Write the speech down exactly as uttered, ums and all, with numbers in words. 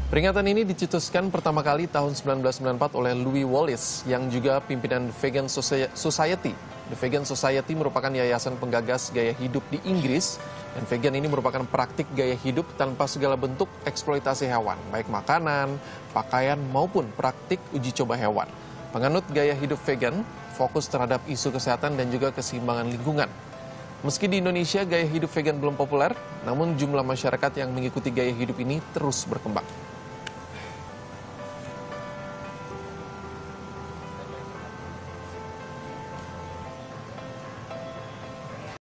Peringatan ini dicetuskan pertama kali tahun seribu sembilan ratus sembilan puluh empat oleh Louis Wallace yang juga pimpinan The Vegan Society. The Vegan Society merupakan yayasan penggagas gaya hidup di Inggris, dan vegan ini merupakan praktik gaya hidup tanpa segala bentuk eksploitasi hewan, baik makanan, pakaian maupun praktik uji coba hewan. Penganut gaya hidup vegan fokus terhadap isu kesehatan dan juga keseimbangan lingkungan. Meski di Indonesia gaya hidup vegan belum populer, namun jumlah masyarakat yang mengikuti gaya hidup ini terus berkembang.